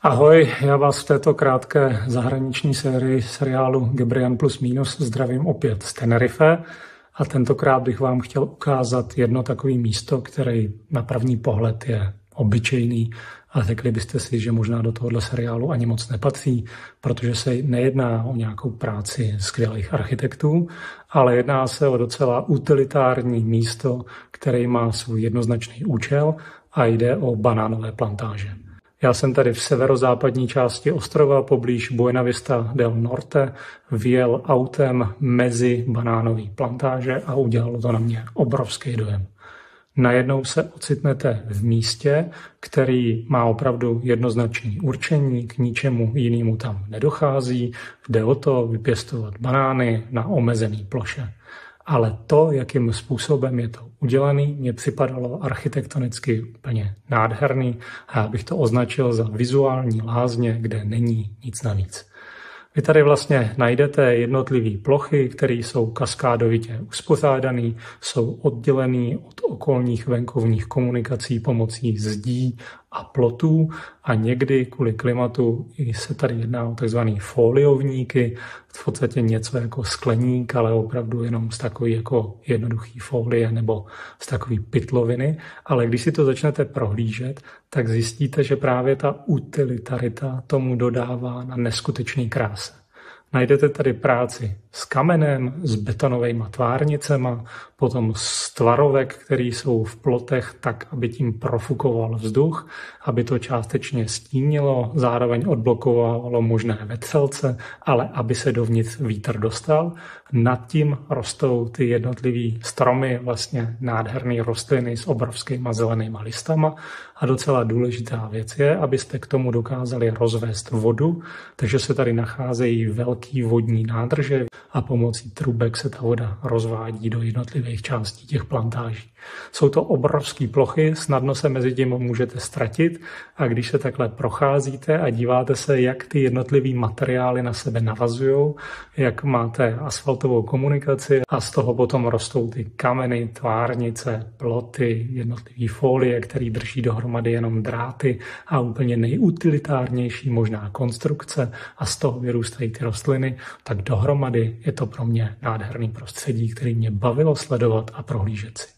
Ahoj, já vás v této krátké zahraniční sérii seriálu Gebrian plus minus zdravím opět z Tenerife a tentokrát bych vám chtěl ukázat jedno takové místo, které na první pohled je obyčejný a řekli byste si, že možná do tohohle seriálu ani moc nepatří, protože se nejedná o nějakou práci skvělých architektů, ale jedná se o docela utilitární místo, které má svůj jednoznačný účel a jde o banánové plantáže. Já jsem tady v severozápadní části ostrova poblíž Buena Vista del Norte vyjel autem mezi banánové plantáže a udělalo to na mě obrovský dojem. Najednou se ocitnete v místě, který má opravdu jednoznačné určení, k ničemu jinému tam nedochází, jde o to vypěstovat banány na omezené ploše. Ale to, jakým způsobem je to udělané, mně připadalo architektonicky úplně nádherný a já bych to označil za vizuální lázně, kde není nic navíc. Vy tady vlastně najdete jednotlivé plochy, které jsou kaskádovitě uspořádané, jsou oddělené od okolních venkovních komunikací pomocí zdí a plotů a někdy kvůli klimatu se tady jedná o tzv. Foliovníky, v podstatě něco jako skleník, ale opravdu jenom z takové jako jednoduché folie nebo z takové pytloviny. Ale když si to začnete prohlížet, tak zjistíte, že právě ta utilitarita tomu dodává na neskutečný kráse. Najdete tady práci s kamenem, s betonovými tvárnicema, potom z tvarovek, které jsou v plotech tak, aby tím profukoval vzduch, aby to částečně stínilo, zároveň odblokovalo možné vetřelce, ale aby se dovnitř vítr dostal. Nad tím rostou ty jednotlivý stromy, vlastně nádherné rostliny s obrovskýma zelenýma listama a docela důležitá věc je, abyste k tomu dokázali rozvést vodu, takže se tady nacházejí velký vodní nádrže a pomocí trubek se ta voda rozvádí do jednotlivých částí těch plantáží. Jsou to obrovské plochy, snadno se mezi tím můžete ztratit a když se takhle procházíte a díváte se, jak ty jednotlivé materiály na sebe navazují, jak máte asfaltovou komunikaci a z toho potom rostou ty kameny, tvárnice, ploty, jednotlivé folie, které drží dohromady jenom dráty a úplně nejutilitárnější možná konstrukce a z toho vyrůstají ty rostliny, tak dohromady je to pro mě nádherný prostředí, který mě bavilo sledovat a prohlížet si.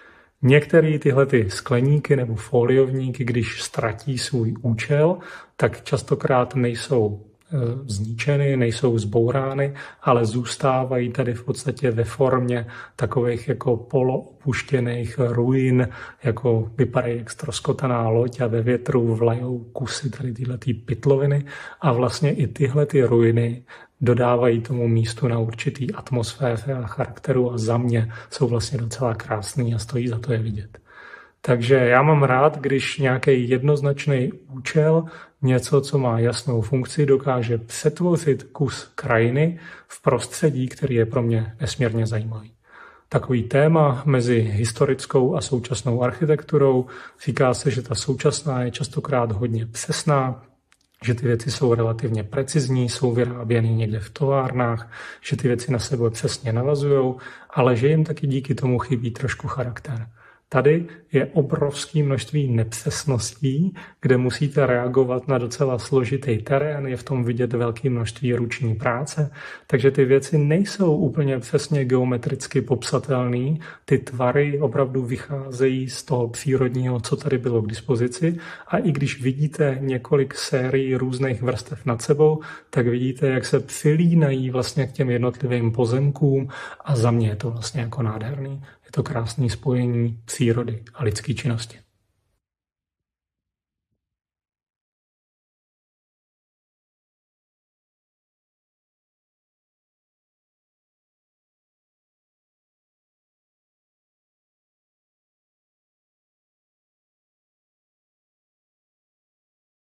Některé tyhle ty skleníky nebo foliovníky, když ztratí svůj účel, tak častokrát nejsou zničeny, nejsou zbourány, ale zůstávají tady v podstatě ve formě takových jako poloopuštěných ruin, jako vypadají jak ztroskotaná loď a ve větru vlajou kusy tady tyhle pytloviny a vlastně i tyhle ty ruiny dodávají tomu místu na určitý atmosféře a charakteru a za mě jsou vlastně docela krásný a stojí za to je vidět. Takže já mám rád, když nějaký jednoznačný účel, něco, co má jasnou funkci, dokáže přetvořit kus krajiny v prostředí, který je pro mě nesmírně zajímavý. Takový téma mezi historickou a současnou architekturou. Říká se, že ta současná je častokrát hodně přesná, že ty věci jsou relativně precizní, jsou vyráběny někde v továrnách, že ty věci na sebe přesně navazují, ale že jim taky díky tomu chybí trošku charakter. Tady je obrovské množství nepřesností, kde musíte reagovat na docela složitý terén, je v tom vidět velké množství ruční práce, takže ty věci nejsou úplně přesně geometricky popsatelné, ty tvary opravdu vycházejí z toho přírodního, co tady bylo k dispozici a i když vidíte několik sérií různých vrstev nad sebou, tak vidíte, jak se přilínají vlastně k těm jednotlivým pozemkům a za mě je to vlastně jako nádherný. Je to krásné spojení přírody a lidské činnosti.